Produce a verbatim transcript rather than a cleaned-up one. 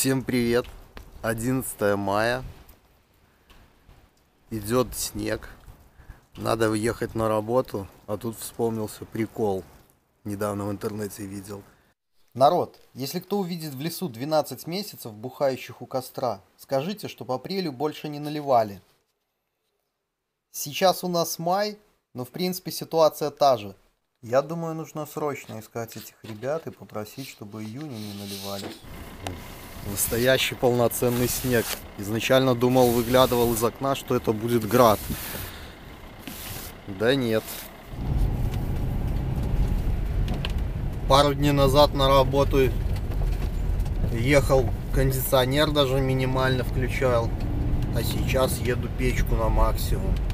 Всем привет! одиннадцатое мая. Идет снег. Надо уехать на работу. А тут вспомнился прикол. Недавно в интернете видел. Народ, если кто увидит в лесу двенадцать месяцев, бухающих у костра, скажите, что по апрелю больше не наливали. Сейчас у нас май, но в принципе ситуация та же. Я думаю, нужно срочно искать этих ребят и попросить, чтобы июня не наливали. Настоящий полноценный снег. Изначально думал, выглядывал из окна, что это будет град. Да нет. Пару дней назад на работу ехал, кондиционер даже минимально включал. А сейчас еду печку на максимум.